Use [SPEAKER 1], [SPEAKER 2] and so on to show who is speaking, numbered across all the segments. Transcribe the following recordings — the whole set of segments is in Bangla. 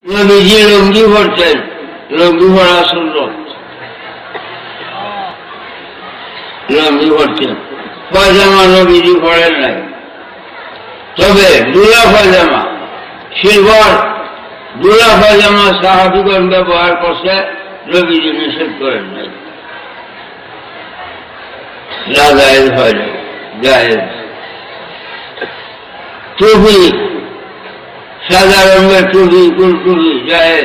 [SPEAKER 1] নবীজি লুঙ্গি পরতেন, লুঙ্গি পরা সুন্নত, লুঙ্গি পরতেন। পায়জামা নবীজি পরেন নাই, তবে দুলা পায়জামা, সিলভার দুলা পায়জামা সাহাবীগণ ব্যবহার করছে, নবীজি নিষেধ করেন নাই, না জায়েজ হয় নাই, জায়েজ। টুপি, সাদা রঙের টুপি, কুলটুপি জায়েজ।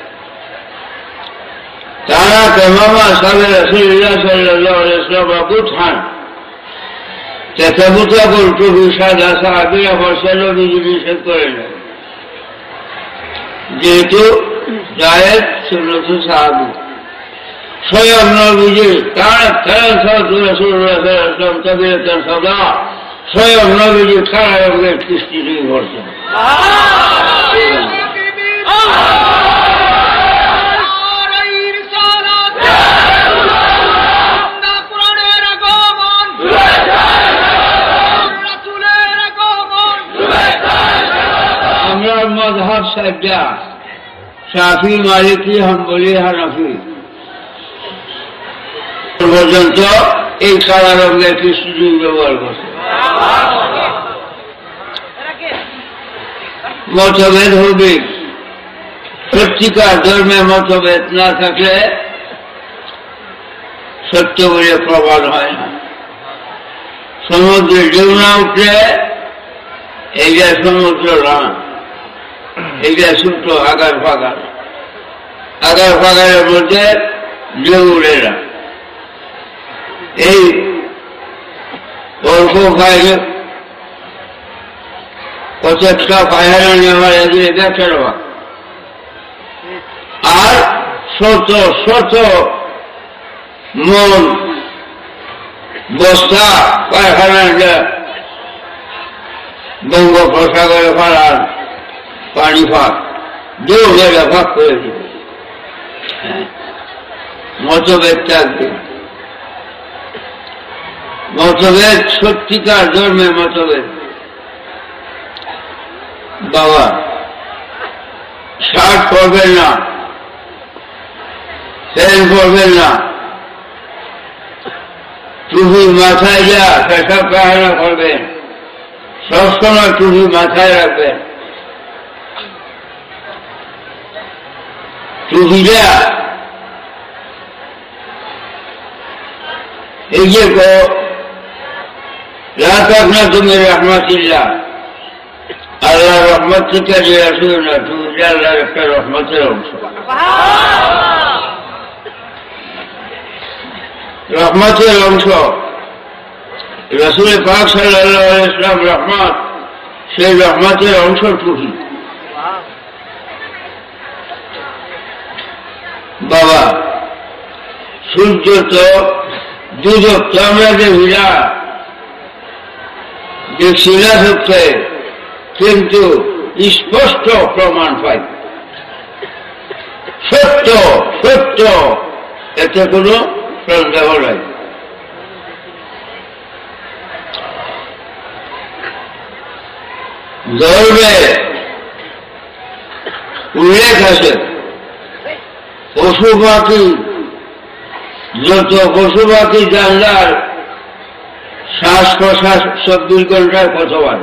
[SPEAKER 1] তারা কেমামা সাবে রাসূলুল্লাহ সাল্লাল্লাহু আলাইহি ওয়াসাল্লাম বুতহান, তেতাবুতা কুলটুপি সাদা সাহাবীরা পরছে, নবীজি নিষেধ করেন নাই, যেহেতু জায়েজ সুন্নত সাহাবী। স্বয়ং নবীজি কানাত খেলাফত রাসূলুল্লাহ সাল্লাল্লাহু আলাইহি ওয়াসাল্লাম তাবিয়াতান সাদা, স্বয়ং নবীজি কালা রঙের কৃষ্টি দিয়ে পড়ছেন। আমরা মাযহাব সাতটা, শাফি, মালিকি, হাম্বলি, হানাফি পর্যন্ত এই কালা রঙের কৃষ্টি ব্যবহার করছে। মতভেদ হবে, সত্যিকার ধর্মে মতভেদ না থাকলে সত্য বলে প্রমাণ হয় না। সমুদ্রে ঢেউ না উঠলে এইটা সমুদ্র না, এইটা ছোট্ট আগার ফাগার, আগার ফাগারের মধ্যে ঢেউ উঠে না। এই অল্প খাইলে প্রত্যেকটা পায়রা নেওয়ার এগিয়ে দেখে নেওয়া, আর শত শত মন বস্তা পায়খানা বঙ্গোপসাগরে ফেলার পানি ফাঁক দূর জায়গা ফাঁক করে দিবে। মতভেদ থাকবে, মতভেদ সত্যিকার ধর্মে মতভেদ। বাবা শার্ট পরবেন না, প্যান্ট পরবেন না, টুপি মাথায় যা পেশাব পায়খানা করবেন, সবসময় টুপি মাথায় রাখবেন। টুপিটা এই যে লা তাকনাতু মিন রাহমাতিল্লাহ, আল্লাহ রহমত থেকে যে আসবে না, টুপিটা আল্লাহর একটা রহমতের অংশ, রহমতের অংশ। রাসূল পাক সাল্লাল্লাহু আলাইহি ওয়াসাল্লাম রহমত, সেই রহমতের অংশ টুপি। বাবা সূর্য তো দুদক তো আমরা দেখছি না সত্যি, কিন্তু স্পষ্ট প্রমাণ পাই সত্য সত্য, এতে কোনো সন্দেহ নাই। ধর্মে উল্লেখ আছে পশু পাখি, যত পশু পাখি জানলার শ্বাস প্রশ্বাস 24 ঘন্টায় কতবার,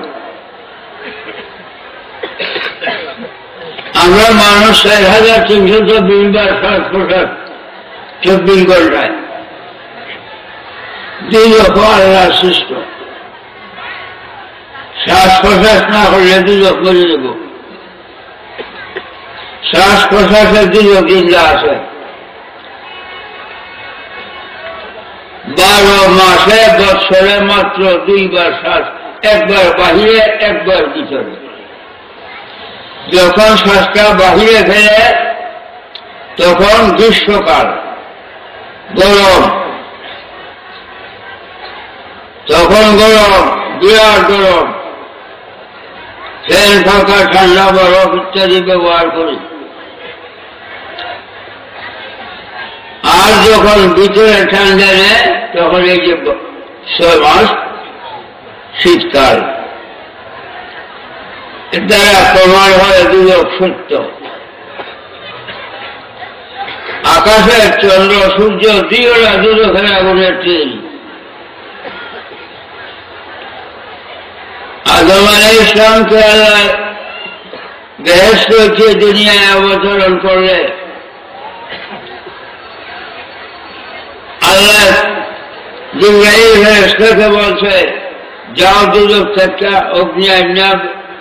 [SPEAKER 1] আমরা মানুষ 4320 বার শ্বাস প্রশ্বাস 24 ঘন্টায়। দুর্যোগ আল্লাহ সৃষ্ট, শ্বাস প্রশ্বাস না করলে দুর্যোগ মরে দেব। শ্বাস প্রশ্বাসের দুর্যোগ জিন্দা আছে। 12 মাসে বৎসরে মাত্র 2 বার শ্বাস, একবার বাহিরে একবার ভিতরে। যখন শ্বাসটা বাহিরে ফেলে তখন গ্রীষ্মকাল, গরম, তখন গরম, বিরাট গরম, ফ্যান পাখা ঠান্ডা বরফ ইত্যাদি ব্যবহার করি। আর যখন ভিতরে ঠান্ডা নেয় তখন এই যে 6 মাস শীতকাল। এর দ্বারা প্রমাণ হয় দুর্যোগ সত্য, আকাশের চন্দ্র সূর্য দুইটা দুদকের আগুনের ট্রেন। আদম আলাইহিস সালামকে আল্লাহ বেহেশত হচ্ছে দুনিয়ায় অবতরণ করলে আল্লাহ জিবরাইল ফেরেশতাকে বলছে, যাও দুদক থেকে অগ্নি আইনা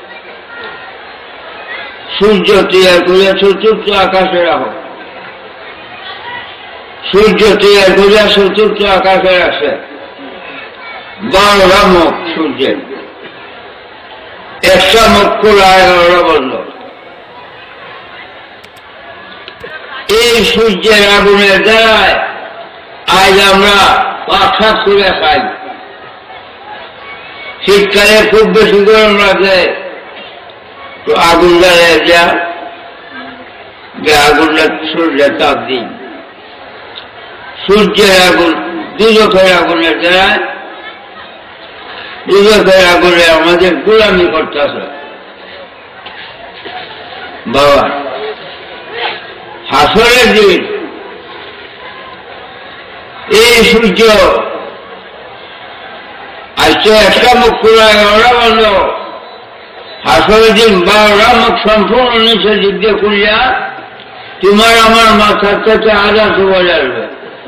[SPEAKER 1] সূর্য তৈরি করে চতুর্থ আকাশে রাখো। সূর্য তৈরি করে চতুর্থ আকাশে আসে 12টা মুখ সূর্যের, 100 মুখ খোলা 11টা বন্ধ। এই সূর্যের আগুনের দ্বারায় আজ আমরা পাক করে খাই। শীতকালে খুব বেশি গরম লাগে তো আগুন জ্বালিয়ে যা আগুনটা সূর্যের তাপ দিই। সূর্যের আগুন দুদকের আগুনের দ্বারায় দুদকের আগুনে আমাদের গোলামি করতেছে। বাবা হাসরের দিন এই সূর্য আজকে 100 মুখ খোলা 11টা বন্ধ। হাসরের দিন 12টা মুখ সম্পূর্ণ নিচে দিকে খুলিয়া তোমার আমার মাথার থেকে আধা চুবো আসবে,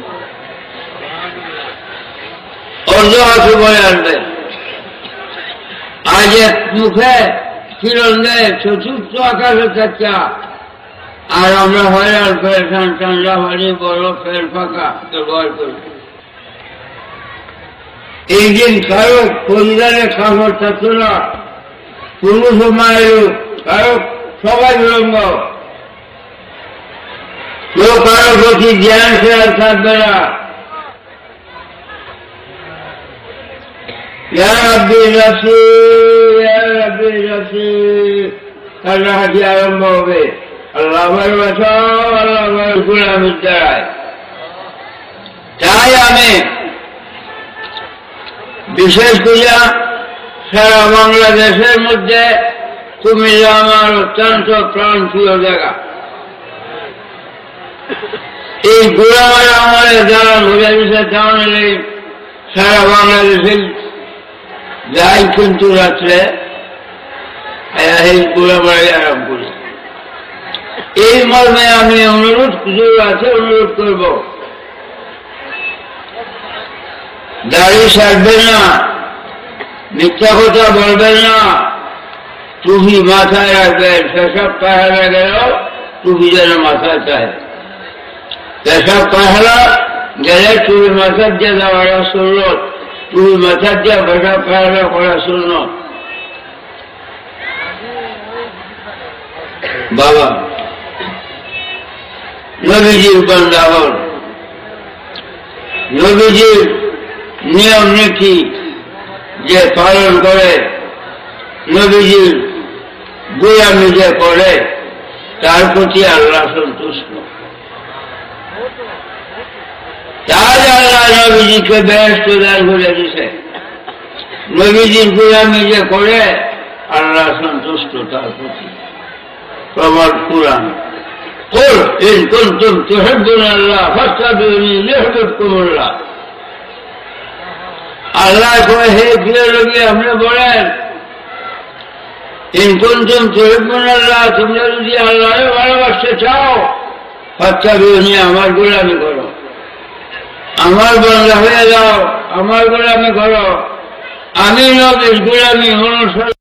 [SPEAKER 1] অর্ধ চুবো আসবে। আজ এক মুখে কিরণ দেয় চতুর্থ আকাশে থেকে, আর আমরা হয়রান পেরেছান ঠান্ডা পানি বড় ফের ফাঁকা ব্যবহার করি। এই দিন কারো পরিবারে খবর থাকতো না, পুরুষ মায়ের কারো সবাই বিলম্ব, কেউ কারো প্রতি জ্ঞান শেয়ার থাকবে না। কান্নাহাটি আরম্ভ হবে, আল্লাহ বাঁচাও, আল্লাহ গোলামির দ্বারায়। তাই আমি বিশেষ করিয়া সারা বাংলাদেশের মধ্যে কুমিল্লা আমার অত্যন্ত প্রাণপ্রিয় জায়গা। এই গোলামের আমাদের যারা ঘুরে দিচ্ছে তাহলে সারা বাংলাদেশে যাই, কিন্তু রাত্রে এই গোলামারি আরাম করি। এই মর্মে আমি অনুরোধ করব, দাড়ি সারবেন না, মিথ্যা কথা বলবেন না, টুপি মাথায় রাখবেন। পেশাব পাহারা গেলেও টুপি যেন মাথায় চায়। পেশাব পাহারা গেলে টুপি মাথার দিয়ে দেওয়াটা সুন্নত, টুপি মাথার দিয়ে পেশাব পাহারা করা সুন্নত। বাবা নবীজির বান্দা হন, নবীজির নিয়ম নীতি যে পালন করে, নবীজির গোলামি যে করে, তার প্রতি আল্লাহ সন্তুষ্ট। তাই আল্লাহ নবীজিকে বেহেশত দান করে দিছে। নবীজির গোলামি যে করে আল্লাহ সন্তুষ্ট তার প্রতি। প্রমাণ কুরআন, قل إن كنتم تحبون الله فاتبعوني يحببكم الله। আল্লাহ কয়, হে প্রিয় নবী আপনি বলেন, ইন কুনতুম তুহিব্বুনা আল্লাহ, তোমরা যদি আল্লাহকে ভালোবাসতে চাও, ফাত্তাবিউনি, আমার গোলামি করো, আমার বান্দা হয়ে যাও, আমার গোলামি করো। আমি নবীর গোলামি অনুসরণ